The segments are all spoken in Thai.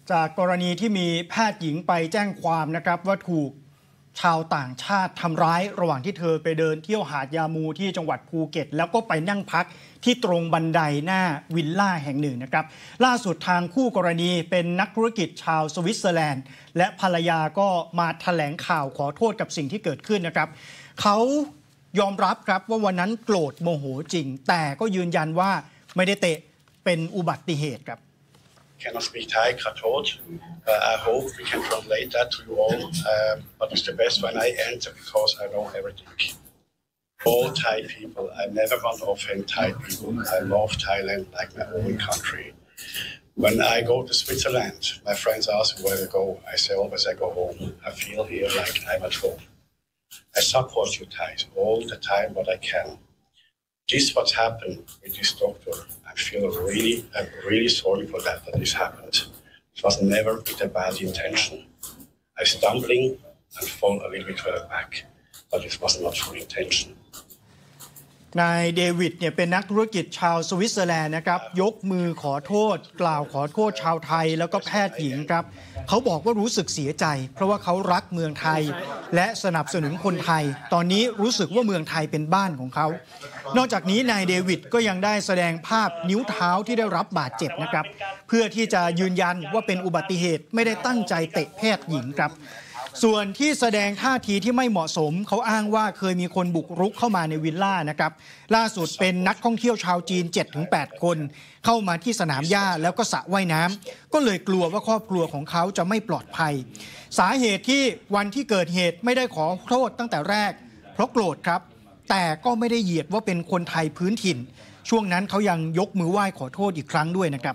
จากกรณีที่มีแพทย์หญิงไปแจ้งความนะครับว่าถูกชาวต่างชาติทำร้ายระหว่างที่เธอไปเดินเที่ยวหาดยามูที่จังหวัดภูเก็ตแล้วก็ไปนั่งพักที่ตรงบันไดหน้าวิลล่าแห่งหนึ่งนะครับล่าสุดทางคู่กรณีเป็นนักธุรกิจชาวสวิตเซอร์แลนด์และภรรยาก็มาแถลงข่าวขอโทษกับสิ่งที่เกิดขึ้นนะครับเขายอมรับครับว่าวันนั้นโกรธโมโหจริงแต่ก็ยืนยันว่าไม่ได้เตะเป็นอุบัติเหตุครับ Cannot speak Thai, ขอโทษ I hope we can translate that to you all. But it's the best when I answer because I know everything. All Thai people, I never want to offend Thai people. I love Thailand like my own country. When I go to Switzerland, my friends ask me where I go. I say always I go home. I feel here like I'm at home. I support you Thais all the time what I can. This what happened with this doctor. I feel I'm really sorry for that this happened. It was never with a bad intention. I stumbling and fall a little bit further back, but it was not full intention. นายเดวิดเนี่ยเป็นนักธุรกิจชาวสวิตเซอร์แลนด์นะครับยกมือขอโทษกล่าวขอโทษชาวไทยแล้วก็แพทย์หญิงครับเขาบอกว่ารู้สึกเสียใจเพราะว่าเขารักเมืองไทยและสนับสนุนคนไทยตอนนี้รู้สึกว่าเมืองไทยเป็นบ้านของเขานอกจากนี้นายเดวิดก็ยังได้แสดงภาพนิ้วเท้าที่ได้รับบาดเจ็บนะครับเพื่อที่จะยืนยันว่าเป็นอุบัติเหตุไม่ได้ตั้งใจเตะแพทย์หญิงครับส่วนที่แสดงท่าทีที่ไม่เหมาะสมเขาอ้างว่าเคยมีคนบุกรุกเข้ามาในวิลล่านะครับล่าสุดเป็นนักท่องเที่ยวชาวจีน 7-8 คนเข้ามาที่สนามหญ้าแล้วก็สระว่ายน้ำก็เลยกลัวว่าครอบครัวของเขาจะไม่ปลอดภัยสาเหตุที่วันที่เกิดเหตุไม่ได้ขอโทษตั้งแต่แรกเพราะโกรธครับแต่ก็ไม่ได้เหยียดว่าเป็นคนไทยพื้นถิ่นช่วงนั้นเขายังยกมือไหว้ขอโทษอีกครั้งด้วยนะครับ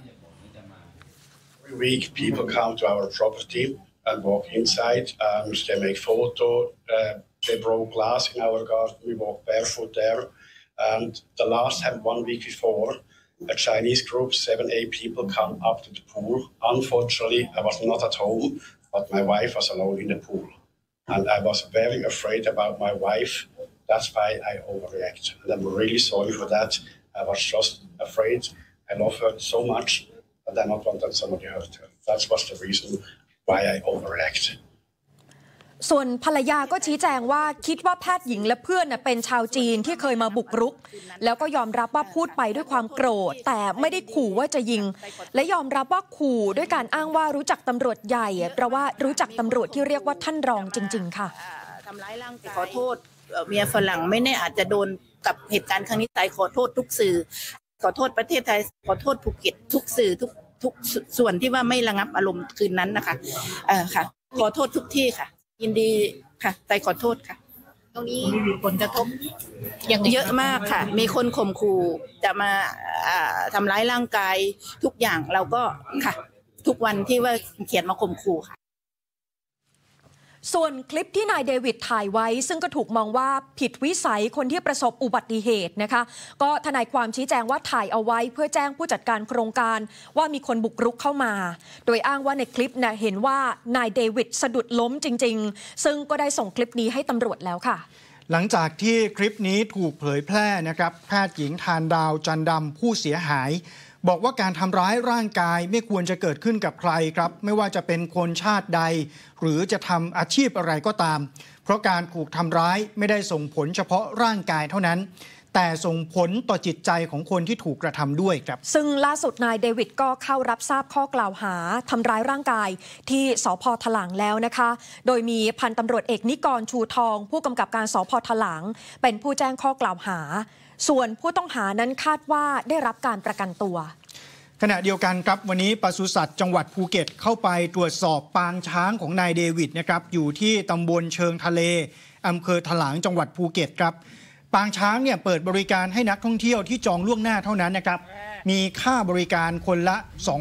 Every week people come to our property.And walk inside, they make photo, they broke glass in our garden, we walk barefoot there. And the last time, 1 week before, a Chinese group, 7-8 people come up to the pool. Unfortunately, I was not at home, but my wife was alone in the pool. And I was very afraid about my wife. That's why I overreact. And I'm really sorry for that. I was just afraid. I love her so much, but I don't want that somebody hurt her. That was the reason.Why I overreact. ส่วนภรรยาก็ชี้แจงว่าคิดว่าแพทย์หญิงและเพื่อนเป็นชาวจีนที่เคยมาบุกรุกแล้วก็ยอมรับว่าพูดไปด้วยความโกรธแต่ไม่ได้ขู่ว่าจะยิงและยอมรับว่าขู่ด้วยการอ้างว่ารู้จักตำรวจใหญ่เพราะว่ารู้จักตำรวจที่เรียกว่าท่านรองจริงๆค่ะทำร้ายร่างกายขอโทษเมียฝรั่งไม่แน่อาจจะโดนกับเหตุการณ์ครั้งนี้ตายขอโทษทุกสื่อขอโทษประเทศไทยขอโทษภูเก็ตทุกสื่อทุกส่วนที่ว่าไม่ระงับอารมณ์คืนนั้นนะคะค่ะขอโทษทุกที่ค่ะยินดีค่ะใจขอโทษค่ะตรงนี้มีผลกระทบอย่างเยอะมากค่ะมีคนข่มขู่จะมาทำร้ายร่างกายทุกอย่างเราก็ค่ะทุกวันที่ว่าเขียนมาข่มขู่ค่ะส่วนคลิปที่นายเดวิดถ่ายไว้ซึ่งก็ถูกมองว่าผิดวิสัยคนที่ประสบอุบัติเหตุนะคะก็ทนายความชี้แจงว่าถ่ายเอาไว้เพื่อแจ้งผู้จัดการโครงการว่ามีคนบุกรุกเข้ามาโดยอ้างว่าในคลิปเห็นว่านายเดวิดสะดุดล้มจริงๆซึ่งก็ได้ส่งคลิปนี้ให้ตำรวจแล้วค่ะหลังจากที่คลิปนี้ถูกเผยแพร่นะครับแพทย์หญิงทานดาวจันดำผู้เสียหายบอกว่าการทำร้ายร่างกายไม่ควรจะเกิดขึ้นกับใครครับไม่ว่าจะเป็นคนชาติใดหรือจะทำอาชีพอะไรก็ตามเพราะการถูกทำร้ายไม่ได้ส่งผลเฉพาะร่างกายเท่านั้นแต่ส่งผลต่อจิตใจของคนที่ถูกกระทำด้วยครับซึ่งล่าสุดนายเดวิดก็เข้ารับทราบข้อกล่าวหาทำร้ายร่างกายที่สภ.ถลางแล้วนะคะโดยมีพันตำรวจเอกนิกรชูทองผู้กำกับการสภ.ถลางเป็นผู้แจ้งข้อกล่าวหาส่วนผู้ต้องหานั้นคาดว่าได้รับการประกันตัวขณะเดียวกันครับวันนี้ปศุสัตว์จังหวัดภูเก็ตเข้าไปตรวจสอบปางช้างของนายเดวิดนะครับอยู่ที่ตำบลเชิงทะเลอำเภอถลางจังหวัดภูเก็ตครับปางช้างเนี่ยเปิดบริการให้นักท่องเที่ยวที่จองล่วงหน้าเท่านั้นนะครับมีค่าบริการคนละ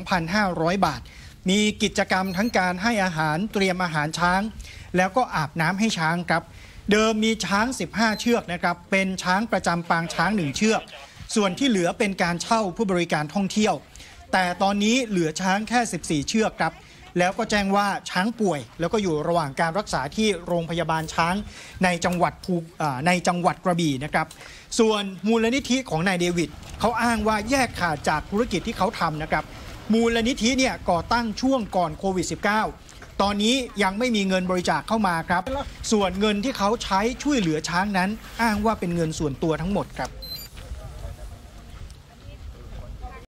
2,500 บาทมีกิจกรรมทั้งการให้อาหารเตรียมอาหารช้างแล้วก็อาบน้ำให้ช้างครับเดิมมีช้าง15เชือกนะครับเป็นช้างประจำปางช้าง1เชือกส่วนที่เหลือเป็นการเช่าผู้บริการท่องเที่ยวแต่ตอนนี้เหลือช้างแค่14เชือกครับแล้วก็แจ้งว่าช้างป่วยแล้วก็อยู่ระหว่างการรักษาที่โรงพยาบาลช้างในจังหวัดกระบี่นะครับส่วนมูลนิธิของนายเดวิดเขาอ้างว่าแยกขาดจากธุรกิจที่เขาทำนะครับมูลนิธิเนี่ยก่อตั้งช่วงก่อนโควิด -19 ตอนนี้ยังไม่มีเงินบริจาคเข้ามาครับส่วนเงินที่เขาใช้ช่วยเหลือช้างนั้นอ้างว่าเป็นเงินส่วนตัวทั้งหมดครับ